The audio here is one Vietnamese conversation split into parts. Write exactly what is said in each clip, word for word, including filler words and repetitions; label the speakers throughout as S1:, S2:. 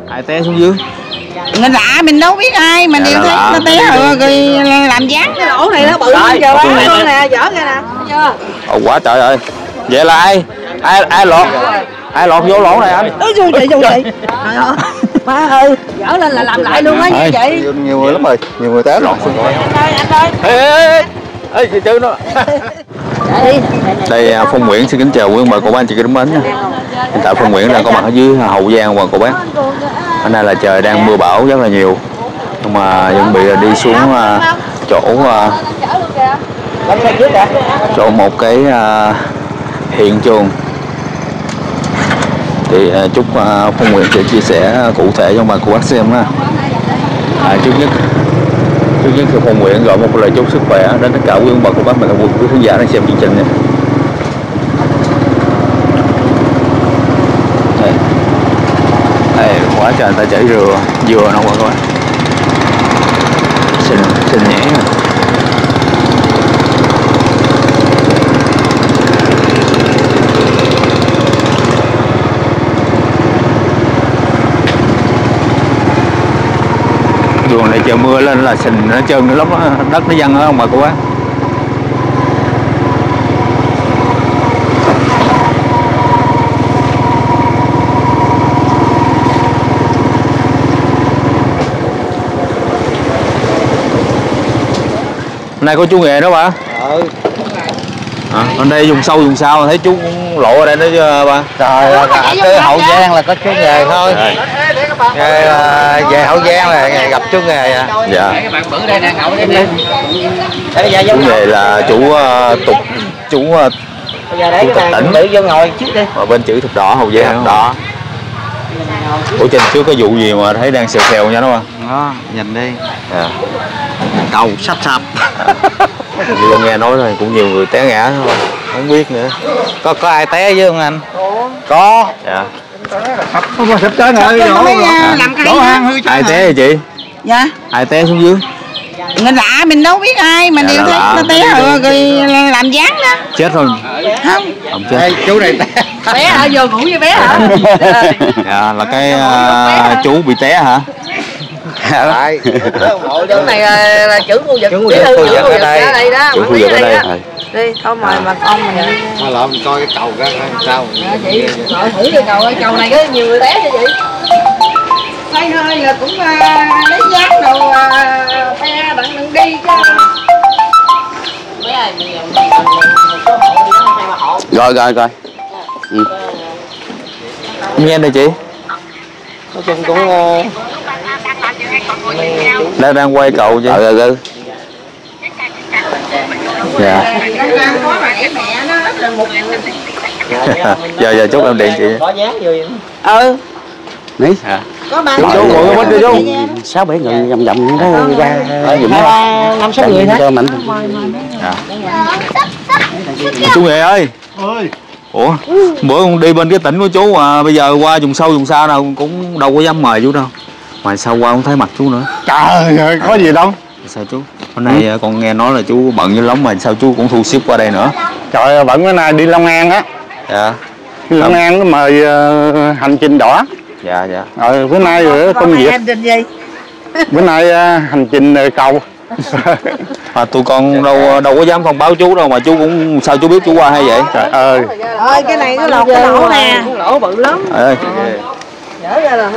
S1: Ai té xuống dưới?
S2: Người lạ mình đâu biết ai mà đều thấy nó té rồi, rồi làm dáng cái lỗ này nó bự hơn giờ luôn nè, dở ra nè.
S1: Ồ quá trời ơi. Vậy là ai? Ai ai lọt? Ai lọt vô lỗ này anh?
S2: Ôi trời chị, trời ơi. Má ơi, dở lên là làm lại luôn á như vậy.
S3: Nhiều người lắm rồi, nhiều người té lọt xuống rồi.
S2: Anh ơi, anh ơi.
S1: Ê ê ê, chị Trư nó. Đây Phong Nguyễn xin kính chào quý ông bà cô bác anh chị kính mến nha. Hiện tại Phong Nguyễn đang có mặt ở dưới Hậu Giang và cô bác. Hôm nay là trời đang mưa bão rất là nhiều, nhưng mà chuẩn bị là đi xuống uh, chỗ uh, chỗ một cái uh, hiện trường. Thì uh, chúc uh, Phong Nguyễn sẽ chia sẻ cụ thể cho bà cô bác xem ha. À, trước nhất trước nhất thì Phong Nguyễn gọi một lời chúc sức khỏe đến tất cả quý ông bà cô bác và quý khán giả đang xem chương trình nha. Đây, đây quá trời người ta chảy dừa dừa đâu bà coi, xinh xinh nhẹ. Đường này trời mưa lên là sình nó trơn cái lốc đó, đất nó văng đó không bà cô bác. Hôm nay có chú nghề đó bà.
S3: Ừ.
S1: À, bên đây dùng sâu dùng sao thấy chú cũng lộ ở đây đó chứ bà.
S3: Trời ơi, cái Hậu Giang là có chú nghề thôi. Nghề, về Hậu Giang là gặp chú nghề à.
S1: Dạ. Chú nghề là chủ uh, tục chủ uh, chủ tịch tỉnh.
S2: Vô ngồi trước đi.
S1: Ở bên chữ thập đỏ Hậu Giang thập đỏ. Ủa trên trước có vụ gì mà thấy đang xèo xèo nha đúng không?
S3: Đó, nhìn đi.
S1: Dạ.
S3: Cầu sắp sập.
S1: Như con nghe nói rồi cũng nhiều người té ngã thôi, không biết nữa.
S3: Có có ai té với không anh?
S2: Ủa?
S3: Có.
S1: Dạ.
S3: Không có sắp tới rồi.
S2: Làm cái
S3: đổ hang hư
S1: ai té vậy chị?
S2: Dạ.
S1: Ai té xuống dưới?
S2: Người lạ mình đâu biết ai mà đều thấy nó té rồi, rồi làm dáng đó.
S1: Chết rồi.
S2: Không.
S1: Không chết.
S3: Ê, chú này té.
S2: Bé hả? Vô ngủ với bé hả?
S1: Dạ là cái uh, chú bị té hả?
S3: Đấy.
S2: Chú này là, là trưởng khu vực,
S3: trưởng khu
S2: bí thư
S3: vực
S2: trưởng khu vực
S3: ở đây.
S2: ở đây đó.
S1: Trưởng khu vực ở đây.
S2: Đi, thôi mời bà con mình đi.
S3: Thôi lỡ mình coi cái cầu ra sao.
S2: À, chị gọi thử cái cầu ơi, cầu này có nhiều người té cho chị. Thấy hơi là cũng uh, lấy giác đồ uh, phe đặng đừng đi chứ.
S1: Rồi rồi rồi. Ừ. Nghe đây chị.
S3: Nói chung cũng uh...
S1: đang đang quay cầu chứ. Ừ ừ. Dạ. Giờ giờ chúc em điện chị.
S3: Có dán vô vậy.
S2: Ừ.
S1: Ní. À.
S2: Có ba
S1: chú chú ngồi bên đi chú.
S3: Sáu bảy người vòng vòng nó ra giùm
S2: năm sáu người thôi.
S1: Dạ. Chú Nghề ơi.
S3: Ơi.
S1: Ủa, bữa con đi bên cái tỉnh của chú mà bây giờ qua vùng sâu vùng xa nào cũng đâu có dám mời chú đâu. Mà sao qua không thấy mặt chú nữa?
S3: Trời ơi, có gì đâu.
S1: Sao chú? Hôm nay ừ. con nghe nói là chú bận như lắm mà sao chú cũng thu xếp qua đây nữa?
S3: Trời ơi, bận bữa nay đi Long An á.
S1: Dạ.
S3: Đi Long An nó mời uh, hành trình đỏ.
S1: Dạ dạ.
S3: Rồi bữa nay rồi công việc.
S2: Hành trình gì?
S3: Bữa nay uh, hành trình uh, cầu.
S1: Mà tụi con đâu đâu có dám thông báo chú đâu mà chú cũng sao chú biết chú qua hay vậy?
S3: Trời ơi.
S2: Ơi cái này cái lột cái lỗ nè. Lỗ bự lắm.
S1: Ơi.
S2: Dở ra là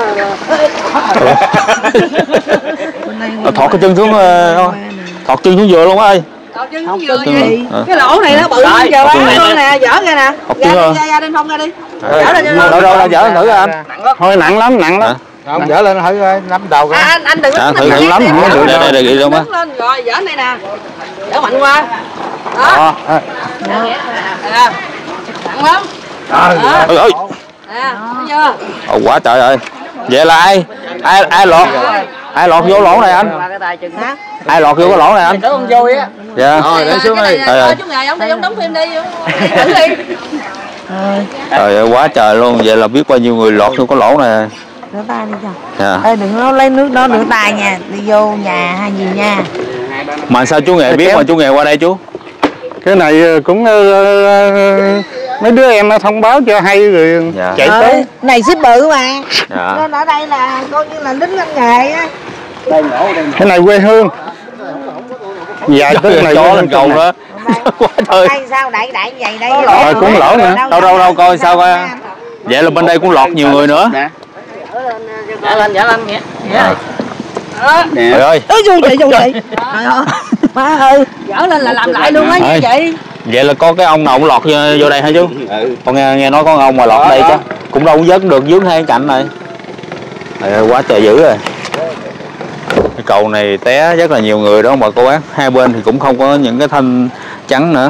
S1: thọt cái chân xuống thôi. Thọt chân xuống dừa luôn ơi.
S2: Thọt chân xuống dừa gì? Cái lỗ này nó bự lắm giờ ba nè, dở ra nè. Ra ra ra đem phong ra đi. Dở ra cho
S1: đâu đâu dở thử anh.
S3: Thôi nặng lắm, nặng lắm. Không dở lên thử coi, nắm đầu coi.
S2: Anh anh đừng có
S1: thử nặng lắm không được. Đây đây đây luôn á.
S2: Lên rồi dở đây nè. Dở mạnh qua. Đó. Nặng lắm.
S1: Ôi ơi.
S2: Nè, thấy chưa?
S1: Ồ quá trời ơi. Vậy là ai? Ai ai lọt? Ai lọt vô lỗ này anh? Ai lọt vô cái lỗ này anh?
S2: Có con vui á.
S1: Dạ.
S2: Rồi để xuống đi. Thôi chú Nghề ông đi ông đóng phim đi. Thử đi.
S1: Trời ơi quá trời luôn. Vậy là biết bao nhiêu người lọt vô cái lỗ này.
S2: Rửa tay đi cho.
S1: Dạ.
S2: Ê đừng có lấy nước đó rửa tay nha. Đi vô nhà hay gì nha.
S1: Mà sao chú Nghề biết mà chú Nghề qua đây chú?
S3: Cái này cũng
S4: mấy đứa em nó thông báo cho hay rồi
S1: dạ.
S4: chạy
S2: ờ,
S4: tới.
S2: này ship bự mà.
S1: Dạ.
S2: Nên ở đây là coi như là lính lên nghề á.
S4: Cái này quê hương. Dạ tức này
S1: chó lên cầu đó. Quá trời.
S2: Đây sao đẩy đẩy vậy đây?
S4: Rồi cũng lỗ nữa.
S1: Đâu đâu đâu coi sao coi. Vậy là bên đây cũng lọt nhiều người nữa.
S2: Dạ lên dạ lên vậy. Dạ.
S1: Trời ơi.
S2: Ôi chú chị chú chị. Trời ơi. Má ơi, dở lên là làm lại luôn á như chị.
S1: Vậy là có cái ông nào cũng lọt vô, vô đây hả chú? Ừ. Con nghe nghe nói có ông mà lọt đó, đây chứ. Cũng đâu có vớt được dướng hai cạnh này. Trời ơi, quá trời dữ rồi. Cái cầu này té rất là nhiều người đó mà cô bác. Hai bên thì cũng không có những cái thanh trắng nữa.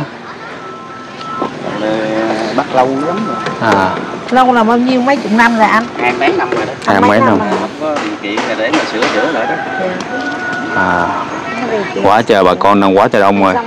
S3: Bắt lâu lắm rồi.
S1: À.
S2: Lâu là bao nhiêu mấy chục năm rồi anh?
S3: Hai mấy năm rồi đó.
S1: Hai mấy năm.
S3: Không có điều kiện để mà sửa chữa lại đó.
S1: À. Quá trời bà con đang quá trời đông rồi.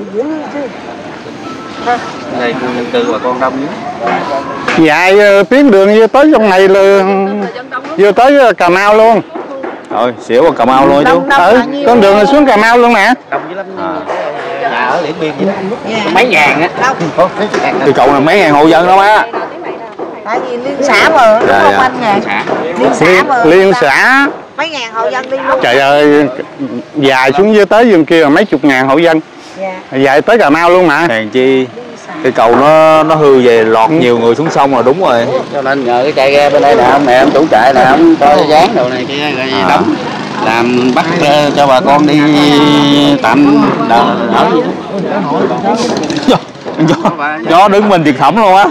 S3: Đây khu dân cư bà con đông lắm.
S4: Dạ tuyến đường vô tới trong này là vô tới Cà Mau luôn.
S1: Rồi xỉu vào Cà Mau luôn chú.
S4: Ừ, con đường là xuống Cà Mau luôn nè.
S3: Đông dữ lắm. À. Nhà ở Điện Biên vậy đó. Mấy ngàn á.
S1: Cái cầu này mấy ngàn hộ dân đó má.
S2: Tại vì liên xã mà, đúng
S1: dạ,
S2: không
S1: dạ.
S2: anh nè? Liên xã mà.
S4: Liên xã.
S2: Mấy ngàn hộ dân đi luôn.
S4: Trời ơi, dài xuống dưới tới vùng kia là mấy chục ngàn hộ dân.
S2: Dạ.
S4: Dài tới Cà Mau luôn mà.
S1: Hèn chi cái cầu nó nó hư về lọt nhiều người xuống sông là đúng rồi.
S3: Cho nên nhờ cái chạy ghe bên đây nè, mẹ em chủ chạy nè, ông cho dán đồ này kia rồi
S1: à.
S3: đóng. Làm bắt cho bà con đi tạm đỡ ở gì đó.
S1: Chó, chó đứng bên thiệt thẩm luôn á.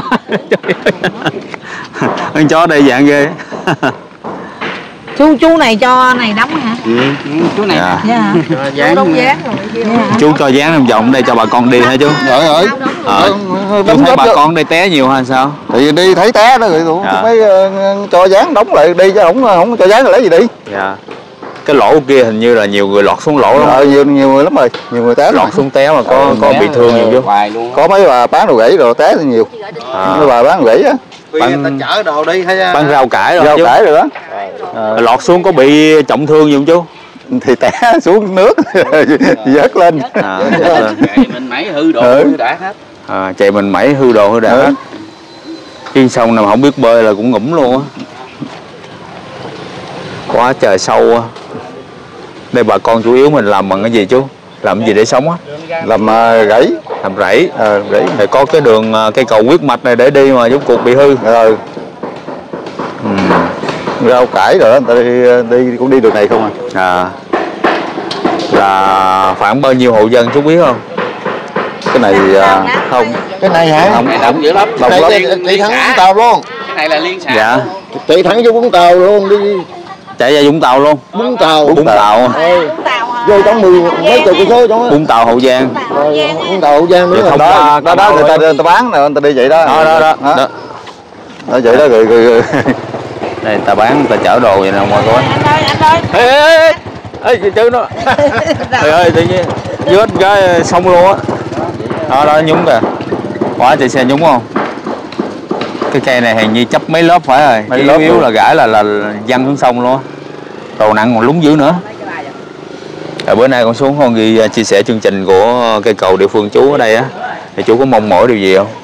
S1: Con chó đây dạng ghê.
S2: Chú chú này cho này đóng hả?
S3: Ừ, chú này.
S1: Dạ.
S2: Dạ.
S3: Cho
S2: Chú
S3: dán.
S2: đóng dán rồi. Dạ.
S1: Chú cho dán trong vòng đây cho bà con đi hả chú?
S3: Rồi rồi.
S1: Ờ. Chú thấy bà con đây té nhiều hay sao?
S3: Thì đi thấy té đó rồi tụi
S1: dạ.
S3: mới uh, cho dán đóng lại đi chứ không không cho dán rồi lấy gì đi.
S1: Dạ. Cái lỗ kia hình như là nhiều người lọt xuống lỗ lắm.
S3: Ờ, nhiều nhiều người lắm rồi, nhiều người té
S1: lọt xuống té mà có ừ, có bị thương nhiều chú.
S3: Có mấy bà bán đồ gãy rồi té thì nhiều. À. Mấy bà bán đồ gãy á.
S1: Bán,
S3: người ta chở đồ đi hay
S1: bán rau cải rồi
S3: rau
S1: chú.
S3: Cải rồi đó.
S1: À. Lọt xuống có bị trọng thương gì không chú?
S3: Thì té xuống nước vớt lên.
S1: À,
S3: chạy mình mẩy hư đồ ừ. hư đã hết.
S1: À, chạy mình mẩy hư đồ hư đã ừ. hết. Trên sông nào không biết bơi là cũng ngủm luôn á. Quá trời sâu á. Đây bà con chủ yếu mình làm bằng cái gì chú? Làm cái gì để sống á?
S3: Làm uh, rẫy.
S1: Làm rẫy.
S3: Ờ, rẫy.
S1: Thì có cái đường uh, cây cầu huyết mạch này để đi mà rốt cuộc bị hư.
S3: Rồi.
S1: Ừ.
S3: Rau cải rồi đó, người ta đi, đi cũng đi đường này không à?
S1: À. Là khoảng bao nhiêu hộ dân chú biết không?
S3: Cái này uh, không.
S4: Cái này hả?
S3: Không, đông dữ lắm. Đông lắm. Đi thẳng Vũng Tàu luôn. Cái này là liên xã.
S1: Dạ.
S3: Chạy thẳng vô Vũng Tàu luôn đi.
S1: Chạy ra Vũng Tàu luôn.
S3: Vũng Tàu.
S1: Vũng Tàu.
S3: Ừ. Vô trong mười mấy chục cây số trong.
S1: Vũng Tàu Hậu Giang.
S3: Vũng Tàu Hậu Giang nữa.
S1: Không
S3: đó, đó, đó người ta, người ta bán nè, người ta đi vậy đó.
S1: Đó đó đó. Đó,
S3: đó. Đó vậy đó rồi, rồi, rồi.
S1: Đây ta bán người ta chở đồ vậy nè mọi người.
S2: Anh ơi, anh ơi.
S1: Ê ê ê. Ê chị chứ nó. Trời ơi tự nhiên vớt cái xong luôn á. Đó đó nhúng kìa. Quá chạy xe nhúng không? Cái cây này hình như chấp mấy lớp phải rồi. Mấy yếu yếu là gãi là là văng xuống sông luôn á. Đồ nặng còn lúng dữ nữa. Rồi bữa nay con xuống con ghi chia sẻ chương trình của cây cầu địa phương chú ở đây á. Thì chú có mong mỏi điều gì không?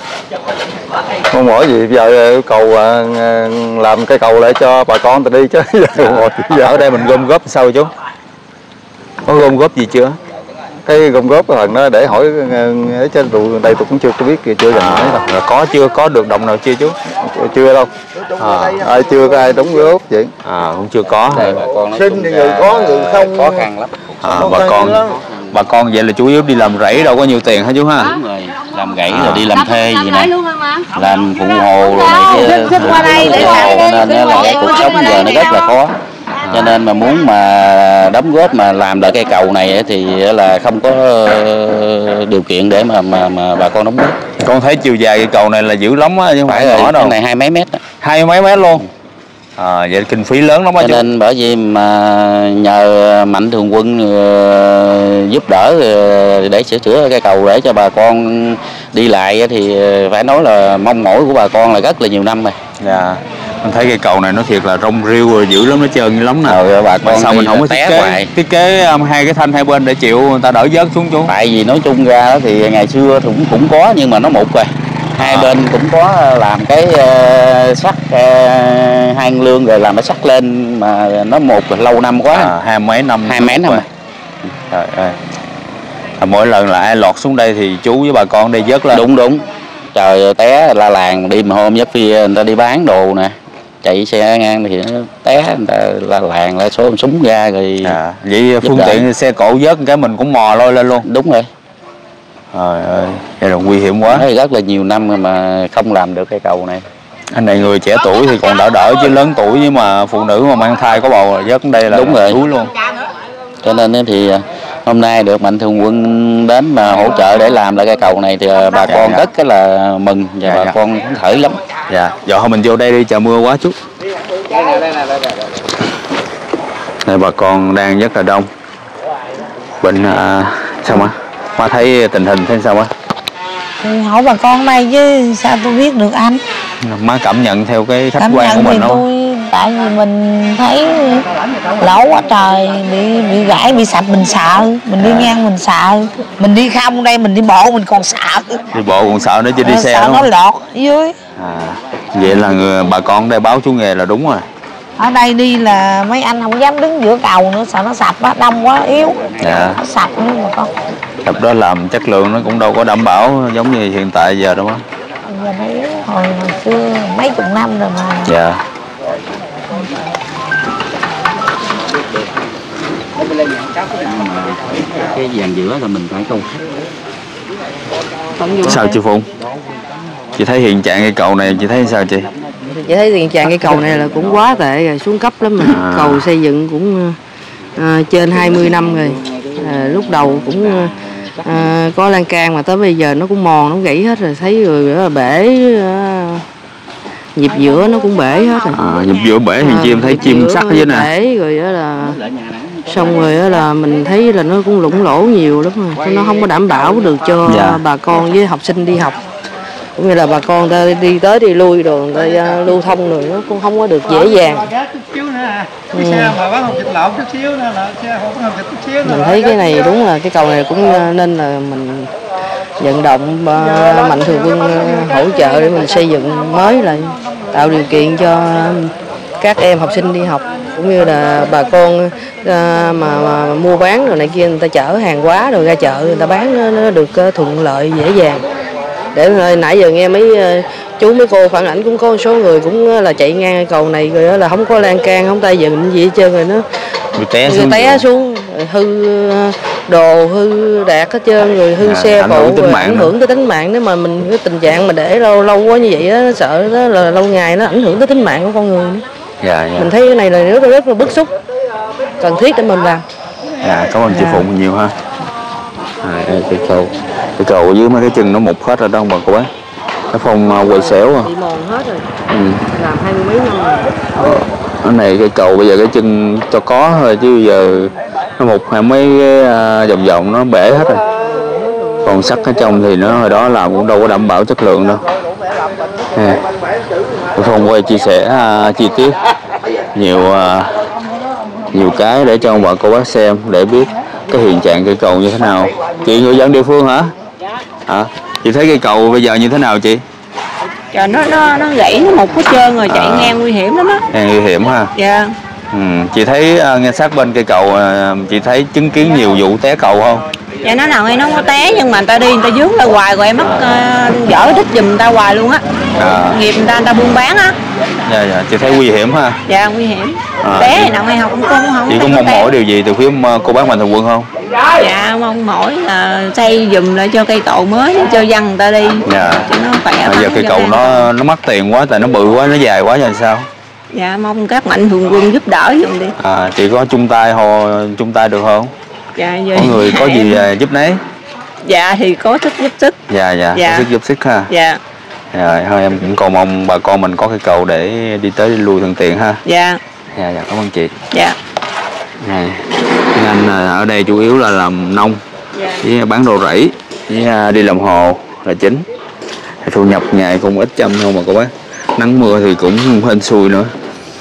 S3: Mong mỏi gì bây giờ cầu làm cây cầu lại cho bà con ta đi chứ.
S1: Giờ ở đây mình gom góp sao chú? Có gom góp gì chưa?
S3: Cái gom góp phần đó để hỏi để cho tụi đây tôi cũng chưa có biết kìa, chưa dành hỏi đâu.
S1: Là có chưa có được đồng nào chưa chú?
S3: Chưa đâu.
S1: À.
S3: Ai chưa có ai đóng góp vậy.
S1: À cũng chưa có.
S3: Xin thì người có người không khó khăn lắm.
S1: À, bà con bà con vậy là chủ yếu đi làm rẫy đâu có nhiều tiền hả chú ha?
S3: Đúng rồi, làm rẫy rồi đi làm thuê gì nè, làm phụ hồ rồi này kia,
S2: qua đây để
S3: cho nên là cái cuộc sống giờ nó rất là khó. Cho nên mà muốn mà đóng góp mà làm lại cây cầu này thì là không có điều kiện để mà mà, mà bà con đóng góp.
S1: Con thấy chiều dài cây cầu này là dữ lắm á chứ không phải nhỏ đâu.
S3: Cái này hai mấy mét đó.
S1: Hai mấy mét luôn. À, vậy kinh phí lớn lắm á
S3: cho
S1: chú.
S3: Nên bởi vì mà nhờ Mạnh Thường Quân uh, giúp đỡ uh, để sửa chữa cây cầu để cho bà con đi lại thì phải nói là mong mỏi của bà con là rất là nhiều năm rồi.
S1: Dạ. Mình thấy cây cầu này nó thiệt là rong riêu rồi dữ lắm, nó trơn như lắm nè.
S3: Rồi bà con
S1: sao mình không có thiết kế ngoài. thiết kế um, hai cái thanh hai bên để chịu người ta đỡ vớt xuống chú.
S3: Tại vì nói chung ra thì ngày xưa thì cũng cũng có nhưng mà nó mục rồi. hai
S1: à.
S3: bên cũng có làm cái uh, sắt uh, hai lương rồi làm cái sắt lên mà nó một lâu năm quá.
S1: À, hai mấy năm.
S3: Hai mấy năm rồi.
S1: Trời ơi. À, mỗi lần là ai lọt xuống đây thì chú với bà con đây vớt lên.
S3: Đúng đúng. Trời té la làng đi mà hôm giấc phía người ta đi bán đồ nè, chạy xe ngang thì nó té người ta la làng la số súng ra rồi.
S1: À, vậy phương tiện đợi. Xe cộ vớt cái mình cũng mò lôi lên luôn.
S3: Đúng rồi.
S1: Trời ơi, vậy là nguy hiểm quá.
S3: Nói rất là nhiều năm mà không làm được cây cầu này.
S1: Anh này người trẻ tuổi thì còn đỡ đỡ chứ lớn tuổi với mà phụ nữ mà mang thai có bầu là vớt đây là
S3: đúng rồi
S1: đuối luôn.
S3: Cho nên thì hôm nay được Mạnh Thường Quân đến mà hỗ trợ để làm lại cây cầu này thì bà dạ, con dạ. rất là mừng và dạ, bà dạ. con phấn khởi lắm.
S1: Dạ, giờ thôi mình vô đây đi, trời mưa quá chút. Đây bà con đang rất là đông. Bệnh à, sao má? Má thấy tình hình thế sao má?
S5: Thì hỏi bà con đây chứ sao tôi biết được anh.
S1: Má cảm nhận theo cái khách
S5: cảm
S1: quan của mình
S5: tôi,
S1: không?
S5: Tại vì mình thấy lỗ quá trời, bị bị gãy bị sập mình sợ, mình đi à. ngang mình sợ, mình đi không đây mình đi bộ mình còn sợ.
S1: Đi bộ còn sợ nữa chứ đi
S5: à,
S1: xe
S5: sợ
S1: đúng
S5: nó
S1: không?
S5: lọt ở dưới.
S1: À, vậy là người, bà con đây báo chú nghề là đúng rồi.
S5: Ở đây đi là mấy anh không dám đứng giữa cầu nữa, sợ nó sập á, đông quá yếu.
S1: Dạ.
S5: Nó sập nữa mà con.
S1: Sập đó làm chất lượng nó cũng đâu có đảm bảo giống như hiện tại giờ đâu á.
S5: Giờ nó yếu, hồi, hồi xưa mấy chục năm rồi mà.
S1: Dạ.
S3: Cái dàn giữa là mình phải câu.
S1: Sao chị Phụng? Chị thấy hiện trạng cây cầu này chị thấy sao chị?
S2: Chị thấy hiện trạng cây cầu này là cũng quá tệ rồi, xuống cấp lắm mà. À. Cầu xây dựng cũng à, trên hai mươi năm rồi. À, lúc đầu cũng à, có lan can mà tới bây giờ nó cũng mòn, nó cũng gãy hết rồi, thấy rồi đó là bể à, nhịp giữa nó cũng bể hết rồi.
S1: À, nhịp giữa bể thì à, chim thấy chim sắt ở dưới nè.
S2: Bể rồi đó là xong rồi đó là mình thấy là nó cũng lủng lỗ nhiều lắm rồi, nó không có đảm bảo được cho dạ. bà con với học sinh đi học. Cũng như là bà con ta đi tới đi lui rồi người ta lưu thông rồi nó cũng không có được dễ dàng. Ừ. Mình thấy cái này đúng là cái cầu này cũng nên là mình vận động uh, Mạnh Thường Quân uh, hỗ trợ để mình xây dựng mới lại, tạo điều kiện cho các em học sinh đi học, cũng như là bà con uh, mà, mà mua bán rồi này kia, người ta chở hàng hóa rồi ra chợ người ta bán nó, nó được uh, thuận lợi dễ dàng. Để nãy giờ nghe mấy chú mấy cô phản ảnh cũng có một số người cũng là chạy ngang cầu này rồi đó là không có lan can, không tay dựng gì hết trơn rồi nó
S1: người té
S2: người
S1: xuống,
S2: té xuống hư đồ, hư đạt hết trơn rồi hư à, xe cộ rồi ảnh hưởng tới tính mạng. Nếu mà mình cái tình trạng mà để lâu lâu quá như vậy đó, nó sợ đó là lâu ngày nó ảnh hưởng tới tính mạng của con người nữa.
S1: Dạ, dạ.
S2: Mình thấy cái này là rất là, rất là bức xúc, cần thiết để mình làm.
S1: Dạ, cảm ơn chị dạ. Phụng nhiều ha. À, cái cầu cái cầu dưới mấy cái chân nó mục hết rồi đâu mà cô bác, cái phong quay xéo à,
S2: bị mòn hết rồi. Ừ. Làm hai mươi mấy năm rồi.
S1: Cái này cái cầu bây giờ cái chân cho có thôi chứ giờ nó mục hay mấy cái vòng vòng nó bể hết rồi. Còn sắt ở trong thì nó hồi đó làm cũng đâu có đảm bảo chất lượng đâu. À, cái phong quay chia sẻ uh, chi tiết nhiều uh, nhiều cái để cho bà cô bác xem để biết cái hiện trạng cây cầu như thế nào. Chị người dân địa phương hả? Hả? Chị thấy cây cầu bây giờ như thế nào chị?
S2: Trời, nó nó nó gãy nó một hết trơn rồi, chạy à, ngang nguy hiểm lắm á.
S1: Ngang nguy hiểm ha.
S2: Dạ.
S1: Ừ, chị thấy uh, nghe sát bên cây cầu uh, chị thấy chứng kiến nhiều vụ té cầu không?
S2: Dạ nó nào hay nó không có té nhưng mà người ta đi người ta dướng ra hoài rồi em mất uh, dở đít giùm người ta hoài luôn á. À. Nghiệp người ta người ta buôn bán á.
S1: Dạ dạ, chị thấy nguy hiểm ha.
S2: Dạ nguy hiểm. À, té thì nào hay học cũng không không.
S1: Chị có mong mỏi điều gì từ phía cô bác Mạnh Thường Quân không?
S2: Dạ mong mỏi là xây giùm lại cho cây cầu mới để cho dân người ta đi. Dạ. Cho nó khỏe.
S1: À, giờ cây cầu nó nó mắc tiền quá tại nó bự quá, nó dài quá rồi sao?
S2: Dạ mong các Mạnh Thường Quân giúp đỡ giùm đi.
S1: À, chị có chung tay hồ chung tay được không?
S2: Dạ giờ
S1: có người có gì em... giúp nấy?
S2: Dạ thì có sức giúp sức.
S1: Dạ dạ, dạ. Có sức giúp sức ha.
S2: Dạ.
S1: Rồi thôi em cũng cầu mong bà con mình có cây cầu để đi tới đi lui thuận tiện ha.
S2: Dạ.
S1: Dạ dạ, cảm ơn chị.
S2: Dạ.
S1: Này, anh ở đây chủ yếu là làm nông, dạ. với bán đồ rẫy, với đi làm hồ là chính. Thu nhập ngày cũng ít trăm thôi mà cô bác. Nắng mưa thì cũng hên xui nữa.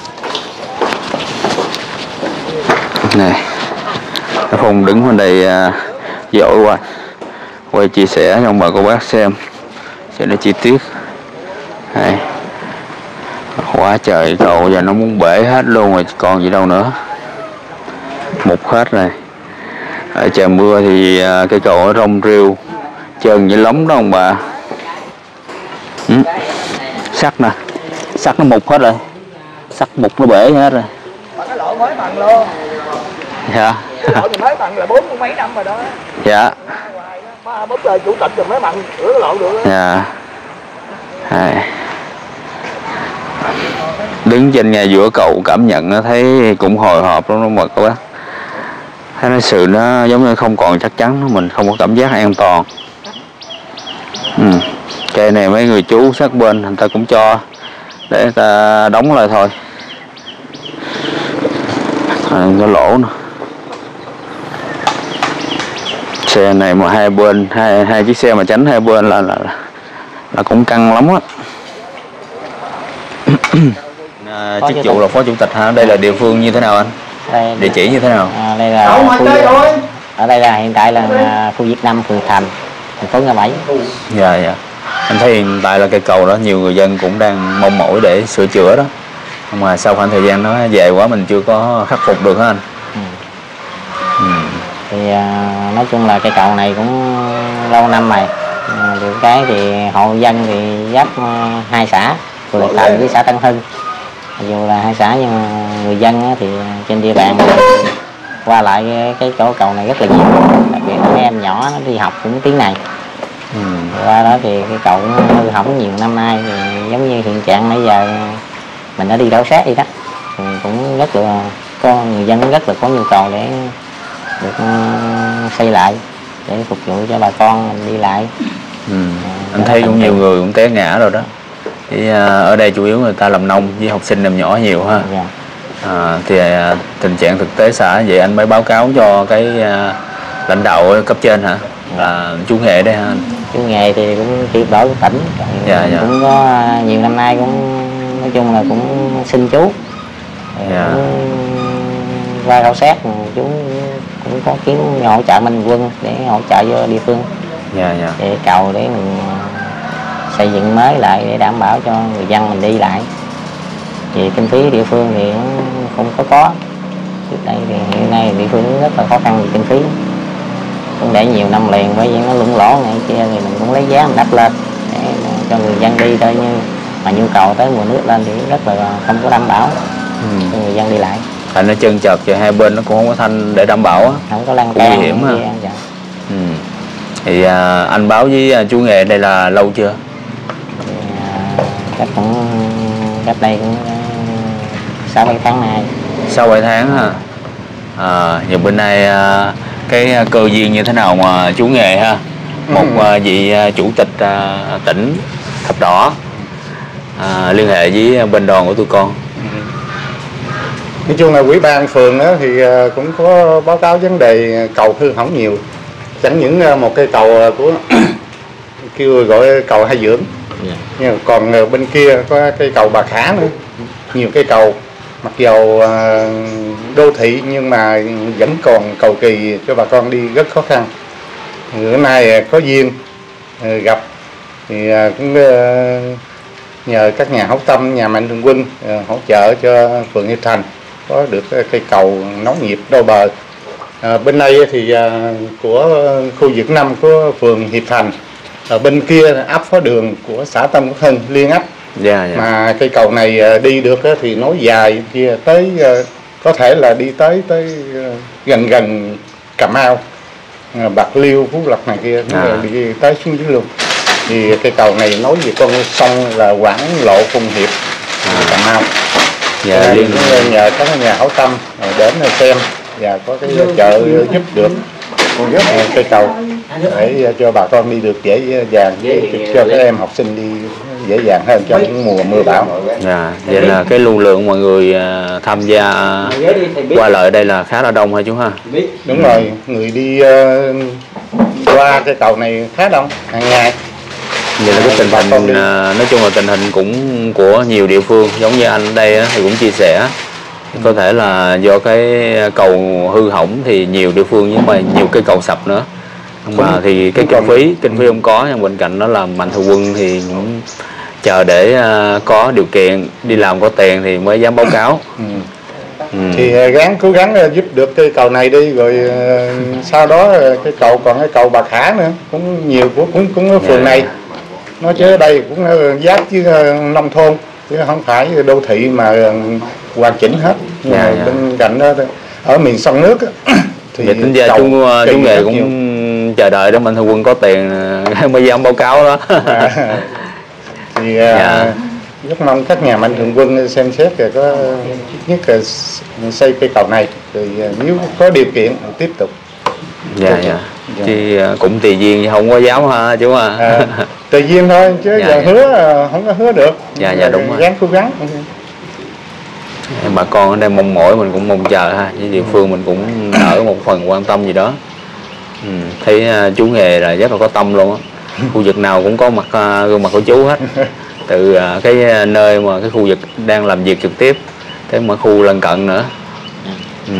S1: Này, cái Phong đứng bên đây uh, dội qua quay chia sẻ cho bà cô bác xem cho nó chi tiết. Đây. Quá trời cầu giờ nó muốn bể hết luôn rồi, còn gì đâu nữa, mục hết rồi. Ở trời mưa thì cây cầu ở rong rêu trơn như lóng đó ông bà. Ừ. Sắt nè, sắt nó mục hết rồi, sắt mục nó bể hết rồi.
S6: Cái lỗ mới bằng luôn.
S1: Dạ.
S6: Cái lỗ thì mới bằng là bốn mấy năm rồi đó.
S1: Dạ.
S6: Ba búp đời chủ tịch rồi mới bằng sửa cái lỗ được đó.
S1: Dạ. Hai. Đứng trên ngay giữa cầu cảm nhận nó thấy cũng hồi hộp lắm mà các bác. Thấy nó sự nó giống như không còn chắc chắn, mình không có cảm giác an toàn. Ừ. Cây này mấy người chú sát bên người ta cũng cho để người ta đóng lại thôi. À, có lỗ nữa. Xe này mà hai bên hai hai chiếc xe mà tránh hai bên là là là cũng căng lắm á. À, chức vụ là phó chủ tịch hả? Đây là địa phương như thế nào anh?
S7: Đây,
S1: địa chỉ như thế nào?
S7: À, đây là khu, ở đây là hiện tại là khu Việt Nam, phường Thành, thành phố Ngã Bảy.
S1: Dạ dạ. Anh thấy hiện tại là cây cầu đó nhiều người dân cũng đang mong mỏi để sửa chữa đó. Nhưng mà sau khoảng thời gian nó dài quá mình chưa có khắc phục được hả anh?
S7: Ừ.
S1: Ừ.
S7: Thì à, nói chung là cây cầu này cũng lâu năm rồi. À, được cái thì hộ dân thì giáp uh, hai xã, phường Lộc Thành với xã Tân Hưng. Dù là hai xã nhưng mà người dân thì trên địa bàn qua lại cái chỗ cầu này rất là nhiều, đặc biệt là mấy em nhỏ nó đi học cũng tiếng này.
S1: Ừ.
S7: Qua đó thì cái cầu nó hư hỏng nhiều năm nay, thì giống như hiện trạng bây giờ mình đã đi đảo sát đi đó, thì cũng rất là có người dân rất là có nhu cầu để được uh, xây lại để phục vụ cho bà con mình đi lại.
S1: Ừ. Anh thấy cũng nhiều người cũng té ngã rồi đó. Thì à, ở đây chủ yếu người ta làm nông với học sinh làm nhỏ nhiều ha.
S7: Dạ.
S1: À, thì à, tình trạng thực tế xã vậy anh mới báo cáo cho cái à, lãnh đạo cấp trên hả? Là chú Nghệ đây ha anh?
S7: Chú Nghề thì cũng kịp đổi tỉnh.
S1: Dạ, dạ.
S7: Cũng có nhiều năm nay cũng nói chung là cũng xin chú.
S1: Dạ.
S7: Qua khảo sát chú cũng có kiến hỗ trợ Minh Quân để hỗ trợ cho địa phương.
S1: Dạ dạ.
S7: Để cầu để mình xây dựng mới lại để đảm bảo cho người dân mình đi lại. Vì kinh phí địa phương thì không có có. Trước đây thì hiện nay địa phương rất là khó khăn về kinh phí. Cũng để nhiều năm liền bởi vì nó lũng lỗ này kia thì mình cũng lấy giá mình đắp lên để cho người dân đi thôi, nhưng mà nhu cầu tới mùa nước lên thì rất là không có đảm bảo. Ừ. Cho người dân đi lại.
S1: Thành nó chân chật và hai bên nó cũng không có thanh để đảm bảo á.
S7: Không có lan
S1: can. Nguy hiểm ha.
S7: Dạ.
S1: Ừ. Thì à, anh báo với à, chú Nghề đây là lâu chưa?
S7: Thì, à, chắc cũng cách đây cũng sáu bảy tháng nay.
S1: Sáu bảy tháng ha. À, giờ bên này à, cái cơ duyên như thế nào mà chú Nghề ha, một ừ. vị chủ tịch à, tỉnh Thập Đỏ à, liên hệ với bên đoàn của tụi con.
S4: Nói chung là ủy ban phường đó thì cũng có báo cáo vấn đề cầu hư hỏng nhiều, chẳng những một cây cầu của kêu gọi cầu Hai Dưỡng, yeah. Nhưng còn bên kia có cây cầu Bà Khả nữa, nhiều cây cầu mặc dầu đô thị nhưng mà vẫn còn cầu kỳ cho bà con đi rất khó khăn. Bữa nay có duyên gặp thì cũng nhờ các nhà hảo tâm, nhà mạnh thường quân hỗ trợ cho phường Hiệp Thành có được cây cầu nối nhịp đôi bờ. À, bên đây thì à, của khu vực năm của phường Hiệp Thành, ở bên kia ấp Phó Đường của xã Tân Quốc Hưng liên ấp. Yeah, yeah. Mà cây cầu này đi được thì nối dài kia tới có thể là đi tới tới gần gần Cà Mau, Bạc Liêu, Phú Lộc này kia, à. Đi tới xuống dưới luôn. Thì cây cầu này nối về con sông là Quảng Lộ Phùng Hiệp, à. Cà Mau. Dạ, liền nhờ các nhà hảo tâm đến xem và có cái trợ giúp được cây cầu để cho bà con đi được dễ dàng, cho các em học sinh đi dễ dàng hơn trong những mùa mưa bão.
S1: Dạ, vậy là cái lưu lượng mọi người tham gia qua lại đây là khá là đông hả chú ha?
S4: Đúng rồi, người đi uh, qua cây cầu này khá đông hàng ngày.
S1: Vậy là cái tình hình, nói chung là tình hình cũng của nhiều địa phương giống như anh ở đây thì cũng chia sẻ. Có thể là do cái cầu hư hỏng thì nhiều địa phương, nhưng mà nhiều cây cầu sập nữa Nhưng mà thì cái kinh phí kinh phí không có, nhưng bên cạnh đó là Mạnh Thường Quân thì cũng chờ để uh, có điều kiện đi làm có tiền thì mới dám báo cáo.
S4: Ừ.
S1: Ừ.
S4: Thì gắng cố gắng giúp được cây cầu này đi, rồi uh, sau đó cái cầu còn cái cầu Bà Khả nữa cũng nhiều, cũng cũng cũng ở phường này. Nó chứ ở đây cũng giáp với nông thôn chứ không phải đô thị mà hoàn chỉnh hết. Nhưng
S1: dạ,
S4: mà
S1: dạ.
S4: bên cạnh đó ở miền sông nước thì
S1: vậy tính ra chú chú nghề cũng nhiều. Chờ đợi đó Mạnh Thường Quân có tiền mới dám báo cáo đó.
S4: À, thì dạ. rất mong các nhà Mạnh Thường Quân xem xét rồi có nhất là xây cây cầu này, rồi nếu có điều kiện thì tiếp tục.
S1: Dạ dạ. Dạ. Chứ cũng tùy duyên không có dám ha chú à. À
S4: tùy duyên thôi chứ dạ, giờ dạ. hứa không có hứa được.
S1: Dạ dạ đúng rồi.
S4: Gắng cố gắng.
S1: Bà con ở đây mong mỏi mình cũng mong chờ ha, với địa phương mình cũng đỡ một phần quan tâm gì đó. Ừ, thấy uh, chú nghề là rất là có tâm luôn á. Khu vực nào cũng có mặt uh, gương mặt của chú hết. Từ uh, cái nơi mà cái khu vực đang làm việc trực tiếp tới mà khu lân cận nữa. Ừ.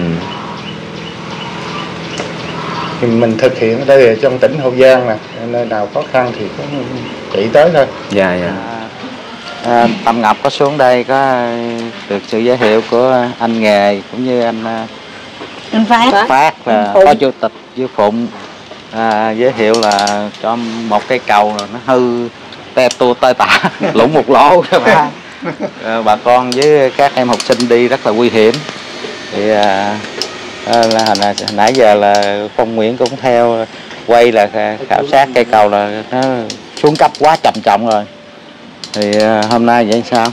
S4: Thì mình thực hiện ở đây trong tỉnh Hậu Giang nè, nơi nào khó khăn thì cũng chỉ tới thôi.
S1: Dạ dạ.
S8: À, Tâm Ngọc có xuống đây có được sự giới thiệu của anh nghề cũng như anh
S5: anh Phát,
S8: Phát là phó chủ tịch Dư Phụng, à, giới thiệu là cho một cây cầu nó hư te tua tơi tả lũng một lỗ các bạn. À, bà con với các em học sinh đi rất là nguy hiểm. Thì à, là, là nãy giờ là Phong Nguyễn cũng theo quay là khảo sát cây cầu là nó xuống cấp quá trầm trọng rồi. Thì uh, hôm nay vậy sao?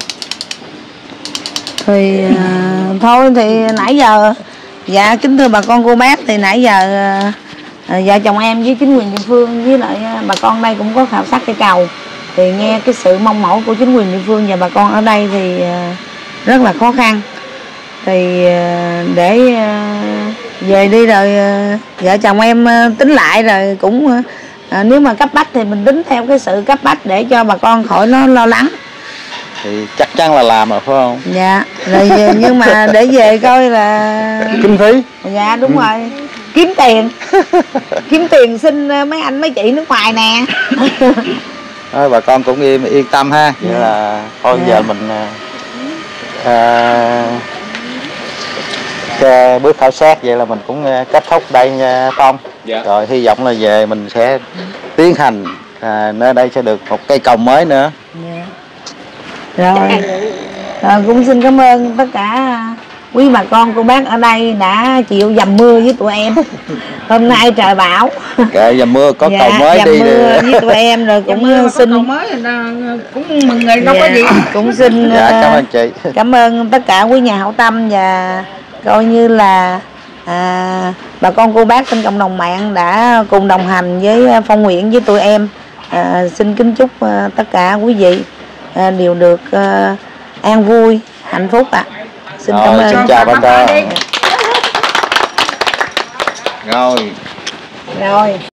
S5: Thì uh, thôi thì nãy giờ dạ kính thưa bà con cô bác, thì nãy giờ uh, vợ chồng em với chính quyền địa phương với lại uh, bà con đây cũng có khảo sát cây cầu. Thì nghe cái sự mong mỏi của chính quyền địa phương và bà con ở đây thì uh, rất là khó khăn. Thì uh, để uh, về đi rồi uh, vợ chồng em uh, tính lại rồi cũng uh, À, nếu mà cấp bách thì mình tính theo cái sự cấp bách để cho bà con khỏi nó lo lắng.
S8: Thì chắc chắn là làm rồi phải không?
S5: Dạ, rồi nhưng mà để về coi là
S4: kinh phí.
S5: Dạ đúng ừ. rồi, kiếm tiền kiếm tiền xin mấy anh mấy chị nước ngoài nè.
S8: Thôi bà con cũng yên, yên tâm ha. Vậy dạ. là thôi dạ. giờ mình à, cái bước khảo sát vậy là mình cũng kết thúc đây nha Phong. Dạ. Rồi hy vọng là về mình sẽ tiến hành à, nơi đây sẽ được một cây cầu mới nữa.
S5: Dạ. Rồi. Rồi cũng xin cảm ơn tất cả quý bà con cô bác ở đây đã chịu dầm mưa với tụi em. Hôm nay trời bão.
S8: Kệ dầm mưa có dạ, cầu mới
S5: dầm
S8: đi
S5: mưa với tụi em rồi cũng
S9: mưa
S5: xin
S9: cầu mới cũng mừng người đâu dạ, có gì.
S5: Cũng xin
S8: dạ, cảm ơn chị.
S5: Cảm ơn tất cả quý nhà hảo tâm và coi như là à, bà con cô bác trên cộng đồng mạng đã cùng đồng hành với Phong Nguyễn với tụi em. À, xin kính chúc à, tất cả quý vị à, đều được à, an vui, hạnh phúc ạ. À. Xin
S8: rồi,
S5: cảm ơn.
S8: Xin chào bạn. Rồi.
S5: Rồi.